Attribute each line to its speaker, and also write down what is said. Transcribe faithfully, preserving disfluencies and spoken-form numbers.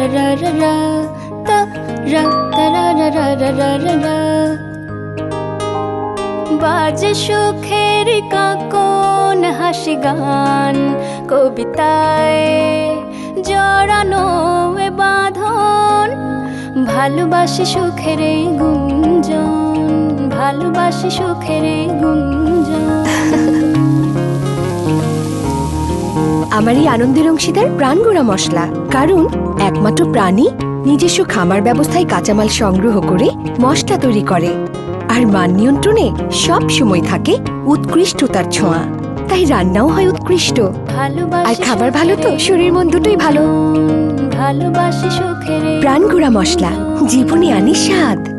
Speaker 1: রা রা রা তা রা তা রা রা রা রা রা রা রা। বাজে সুখের কাকন হাসি গান কবিতায় জড়ানো এ বাঁধন, ভালোবাসি সুখের এই গুঞ্জন, ভালোবাসি সুখের এই গুঞ্জন।
Speaker 2: আমার এই আনন্দের অংশীদার প্রাণগুড়া মশলা, কারণ একমাত্র প্রাণী নিজস্ব খামার ব্যবস্থায় কাঁচামাল সংগ্রহ করে মশলা তৈরি করে, আর মান নিয়ন্ত্রণে সব সময় থাকে উৎকৃষ্টতার ছোঁয়া, তাই রান্নাও হয় উৎকৃষ্ট। আর খাবার ভালো তো শরীর মন দুটোই ভালো।
Speaker 1: ভালোবাসি সুখের
Speaker 2: প্রাণগুড়া মশলা, জীবনে আনি স্বাদ।